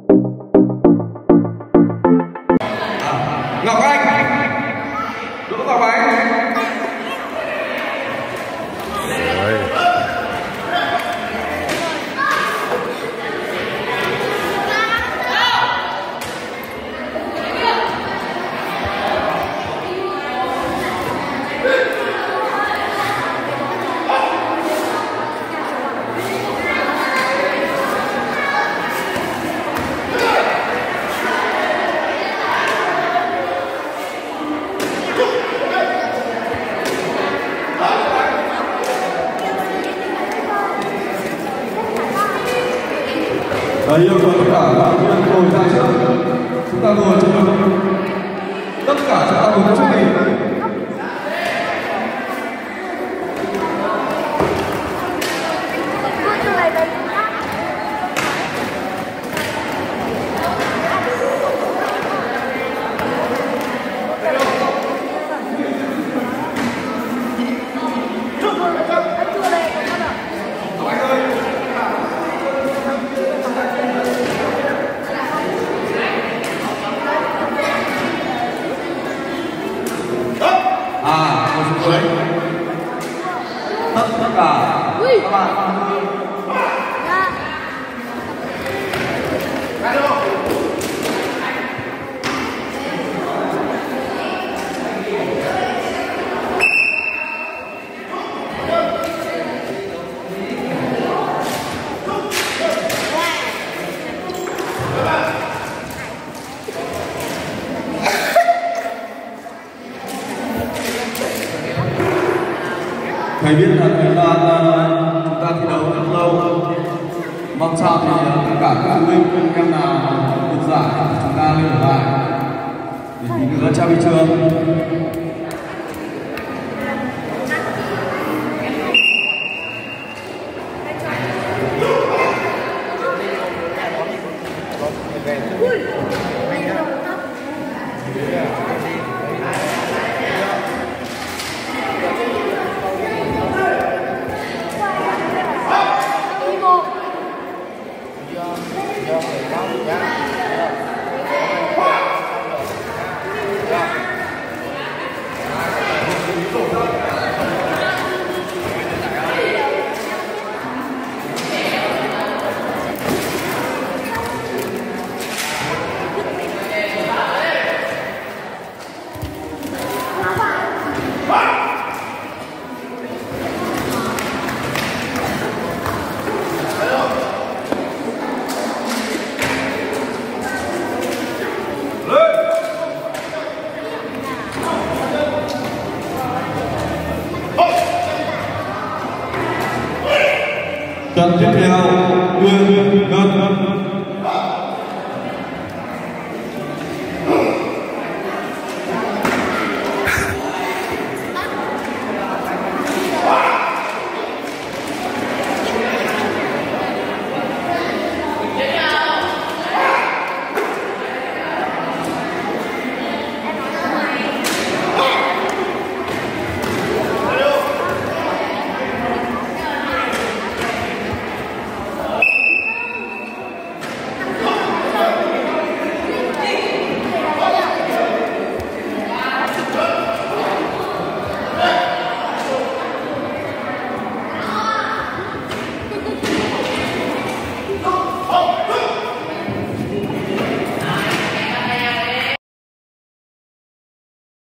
Ngọc Anh đỗ vào bánh. Yêu cầu tất cả các bạn ngồi ra trước, chúng ta ngồi cho tất cả chúng ta ngồi trước mình. Tất cả các bạn thầy biết là chúng ta thi đấu rất lâu, mong sao thì tất cả các phụ huynh em nào được giải chúng ta lên ở lại để tí nữa trao huy chương. Trận tiếp theo, Nguyên Ngân